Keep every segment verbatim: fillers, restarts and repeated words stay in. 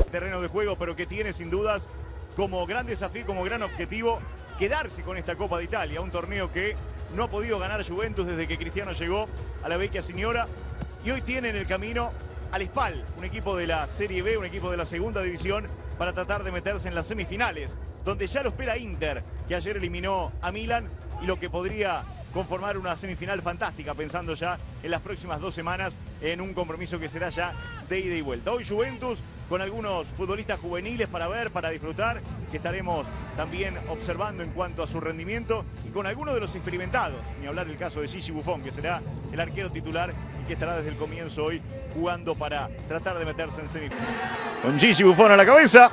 Terreno de juego, pero que tiene sin dudas como gran desafío, como gran objetivo, quedarse con esta Copa de Italia, un torneo que no ha podido ganar Juventus desde que Cristiano llegó a la Vecchia Signora, y hoy tiene en el camino al Spal, un equipo de la Serie B, un equipo de la segunda división, para tratar de meterse en las semifinales, donde ya lo espera Inter, que ayer eliminó a Milan, y lo que podría conformar una semifinal fantástica, pensando ya en las próximas dos semanas en un compromiso que será ya de ida y vuelta. Hoy Juventus con algunos futbolistas juveniles para ver, para disfrutar, que estaremos también observando en cuanto a su rendimiento, y con algunos de los experimentados, ni hablar el caso de Gigi Buffon, que será el arquero titular y que estará desde el comienzo hoy jugando para tratar de meterse en semifinal. Con Gigi Buffon a la cabeza.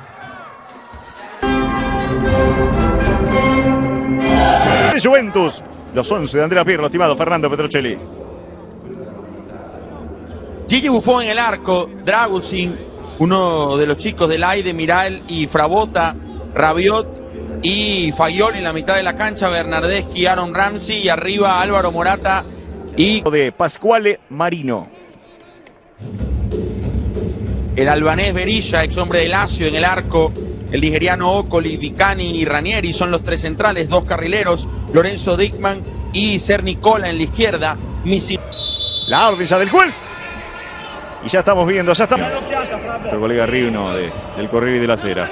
Juventus, los once de Andrea Pirlo, estimado Fernando Petrocelli. Gigi Buffon en el arco, Dragusin, uno de los chicos del Aide, Miral y Frabotta, Rabiot y Fagioli en la mitad de la cancha, Bernardeschi, Aaron Ramsey, y arriba Álvaro Morata y de Pasquale Marino. El albanés Berisha, ex hombre de Lazio, en el arco. El nigeriano Okoli, Vicani y Ranieri son los tres centrales, dos carrileros, Lorenzo Dickman y Ser Nicola en la izquierda. Misi... La orden ya del juez. Y ya estamos viendo, ya está nuestro colega Riuno de, del Corriere de la Sera.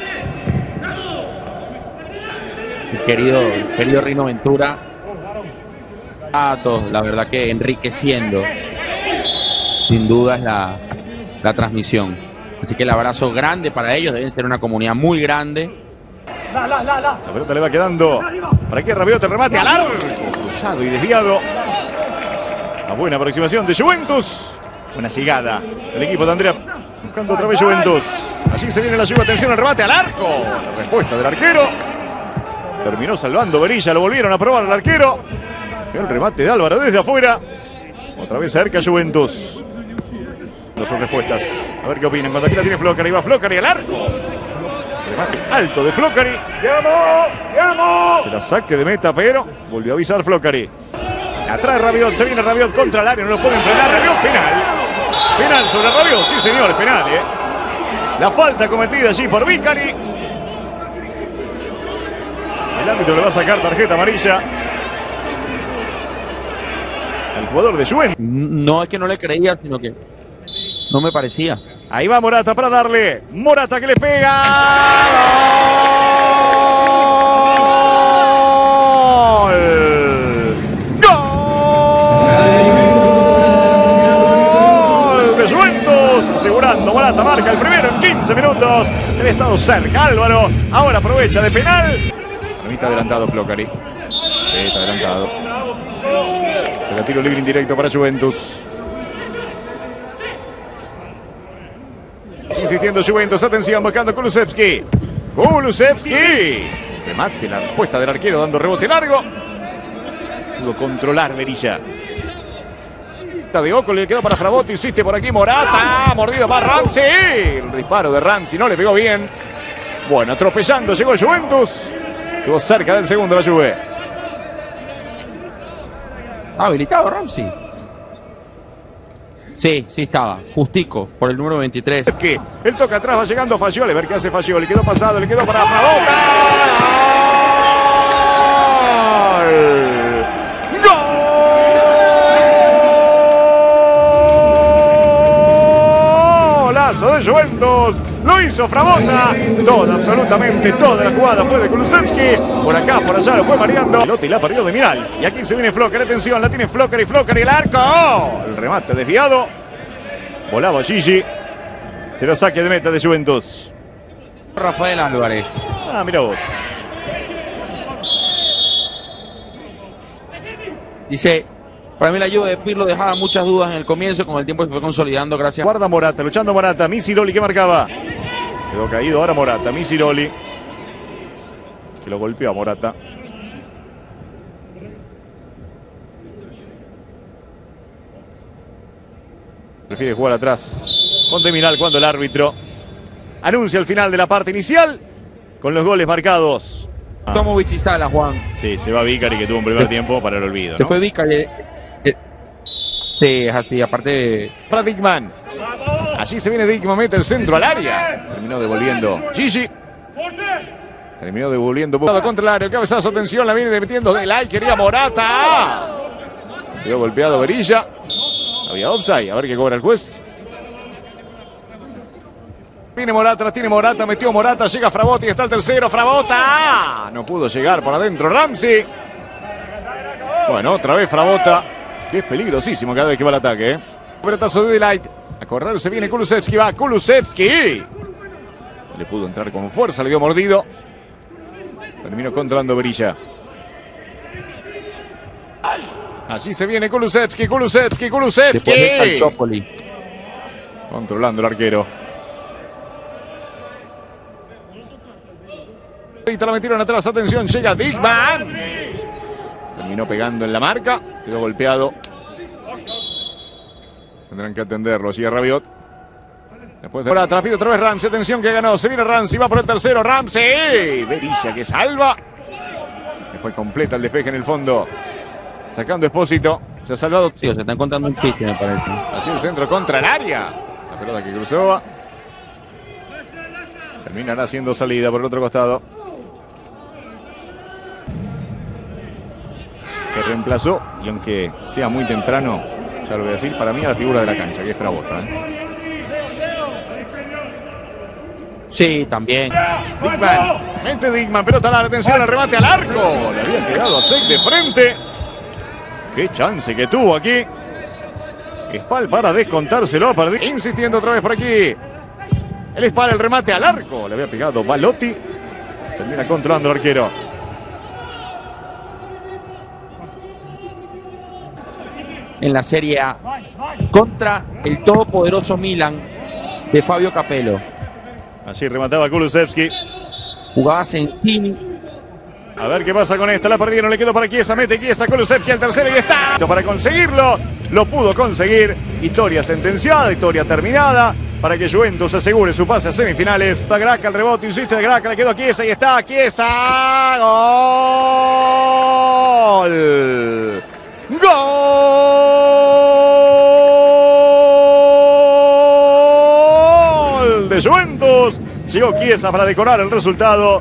El querido, querido Rino Ventura. A todos, la verdad que enriqueciendo sin dudas la, la transmisión. Así que el abrazo grande para ellos, deben ser una comunidad muy grande. La pelota le va quedando para que Rabiot el remate al arco, cruzado y desviado. La buena aproximación de Juventus. Buena llegada del equipo de Andrea. Buscando otra vez Juventus. Allí se viene la lluvia. Atención al remate al arco. La respuesta del arquero. Terminó salvando Berisha. Lo volvieron a probar al arquero. El remate de Álvaro desde afuera. Otra vez cerca Juventus. No son respuestas. A ver qué opinan. Cuando aquí la tiene Floccari. Va Floccari al arco. Remate alto de Floccari. Se la saque de meta, pero volvió a avisar Floccari. Atrás Rabiot, se viene Rabiot contra el área, no lo pueden frenar. Rabiot, penal. Penal sobre Rabiot, sí señor, penal, ¿eh? La falta cometida allí por Vicari. El árbitro le va a sacar tarjeta amarilla al jugador de Juventus. No es que no le creía, sino que no me parecía. Ahí va Morata para darle. Morata que le pega. ¡Gol! ¡Gol! De Juventus. Asegurando, Morata marca el primero en quince minutos. Había estado cerca Álvaro. Ahora aprovecha de penal. Para mí está adelantado Floccari. Sí, está adelantado. Se la tiro libre indirecto para Juventus. Insistiendo Juventus, atención, buscando Kulusevski. Kulusevski. Remate, la respuesta del arquero dando rebote largo. Pudo controlar Berisha. De Ocoli le quedó para Frabotta, insiste por aquí Morata. Mordido para Ramsey. El disparo de Ramsey no le pegó bien. Bueno, atropellando llegó Juventus. Estuvo cerca del segundo la Juve. ¿Habilitado Ramsey? Sí, sí estaba, justico, por el número veintitrés. Que él toca atrás, va llegando Fagioli, a ver qué hace Fagioli, quedó pasado, le quedó para Frabotta. ¡Gol! ¡Golazo de Juventus! Lo hizo Frabotta. Toda, absolutamente toda la jugada fue de Kulusevski. Por acá, por allá lo fue mareando. Pelota y la perdió de Miral. Y aquí se viene Floccari, atención, la tiene Floccari, Floccari, el arco. ¡Oh! El remate desviado. Volaba Gigi. Será saque de meta de Juventus. Rafael Álvarez. Ah, mira vos. Dice, para mí la lluvia de Pirlo dejaba muchas dudas en el comienzo, con el tiempo se fue consolidando gracias. Guarda Morata, luchando Morata. Misiroli que marcaba. Quedó caído ahora Morata. Misiroli. Que lo golpeó a Morata. Prefiere jugar atrás. Ponte Miral cuando el árbitro anuncia el final de la parte inicial con los goles marcados. Ah. Tomovic y Sala, Juan. Sí, se va Vicari, que tuvo un primer tiempo para el olvido, Se ¿no? fue Vicari. Sí, es así, aparte de... Para Dickman. Allí se viene Dickman, mete el centro al área. Terminó devolviendo Gigi. Terminó devolviendo contra el área. El cabezazo, atención, la viene metiendo de like. Quería Morata. Quedó golpeado Berilla. Había offside. A ver qué cobra el juez. Viene Morata, tiene Morata, metió Morata, llega Frabotta y está el tercero. Frabotta. No pudo llegar por adentro Ramsey. Bueno, otra vez Frabotta, que es peligrosísimo cada vez que va al ataque. ¿eh? Pelotazo de Delight. A correr se viene Kulusevski. Va Kulusevski. Le pudo entrar con fuerza, le dio mordido. Terminó controlando Berilla. Allí se viene Kulusevski, Kulusevski, Kulusevski. Controlando el arquero. Y te la metieron atrás, atención, llega Dickman. Terminó pegando en la marca, quedó golpeado. Tendrán que atenderlo, sigue Rabiot. Después de ahora, rápido otra vez Ramsey, atención que ganó, se viene Ramsey, va por el tercero, Ramsey. Berilla que salva. Después completa el despeje en el fondo. Sacando Espósito, se ha salvado. Sí, se están contando un pitch, me parece. Así el centro contra el área. La pelota que cruzó. Terminará siendo salida por el otro costado. Que reemplazó, y aunque sea muy temprano, ya lo voy a decir, para mí a la figura de la cancha, que es Frabotta. ¿eh? Sí, también. Dickman, mete Dickman, pelota a la atención, el remate al arco. Le había quedado a Sek de frente. Qué chance que tuvo aquí. Spal para descontárselo a perder. Insistiendo otra vez por aquí. El Spal, el remate al arco. Le había pegado Balotti. Termina controlando el arquero. En la Serie A contra el todopoderoso Milan de Fabio Capello. Así remataba Kulusevski. Jugaba Sentini. A ver qué pasa con esta. La perdieron, le quedó para Chiesa. Mete Chiesa, Kulusevski al tercero y está. Para conseguirlo, lo pudo conseguir. Historia sentenciada, historia terminada. Para que Juventus asegure su pase a semifinales. Va Graca, el rebote, insiste de Graca, le quedó a Chiesa y está Chiesa. ¡Gol! ¡Gol! De Juventus. Llegó Chiesa para decorar el resultado.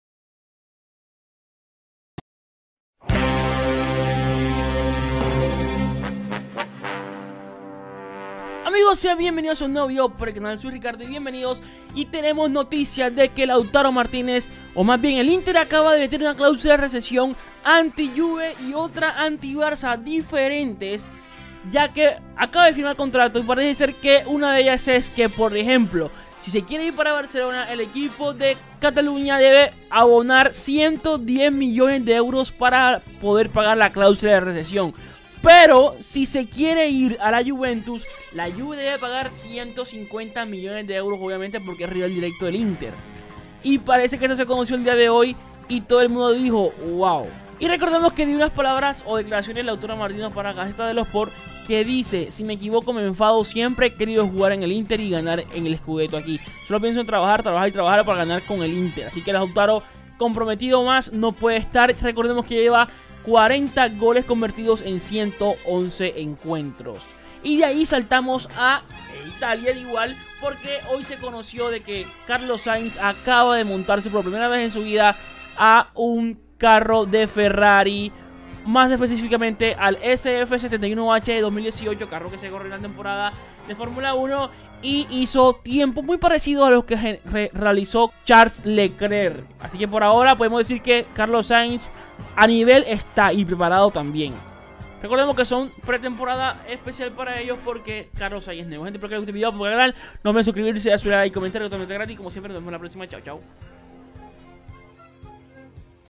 Amigos, sean bienvenidos a un nuevo video por el canal. Soy Ricardo y bienvenidos. Y tenemos noticias de que Lautaro Martínez, o más bien el Inter, acaba de meter una cláusula de recesión anti-Juve y otra anti-Barça diferentes, ya que acaba de firmar contrato y parece ser que una de ellas es que, por ejemplo, si se quiere ir para Barcelona, el equipo de Cataluña debe abonar ciento diez millones de euros para poder pagar la cláusula de recesión. Pero si se quiere ir a la Juventus, la Juve debe pagar ciento cincuenta millones de euros, obviamente, porque es rival directo del Inter. Y parece que esto se conoció el día de hoy y todo el mundo dijo wow. Y recordemos que dio unas palabras o declaraciones de Lautaro Martínez para Gaceta dello Sport, que dice: si me equivoco me enfado, siempre he querido jugar en el Inter y ganar en el Scudetto aquí. Solo pienso en trabajar, trabajar y trabajar para ganar con el Inter. Así que Lautaro, comprometido más no puede estar. Recordemos que lleva cuarenta goles convertidos en ciento once encuentros. Y de ahí saltamos a Italia de igual, porque hoy se conoció de que Carlos Sainz acaba de montarse por primera vez en su vida a un carro de Ferrari, más específicamente al S F setenta y uno H de dos mil dieciocho, carro que se corrió en la temporada de Fórmula uno, y hizo tiempo muy parecido a los que re realizó Charles Leclerc. Así que por ahora podemos decir que Carlos Sainz a nivel está y preparado también. Recordemos que son pretemporada especial para ellos porque Carlos Sainz es nuevo. Gente, espero que les guste el video, por el canal, no olviden suscribirse, darle like, comentar, totalmente gratis. Como siempre, nos vemos en la próxima. Chao, chao.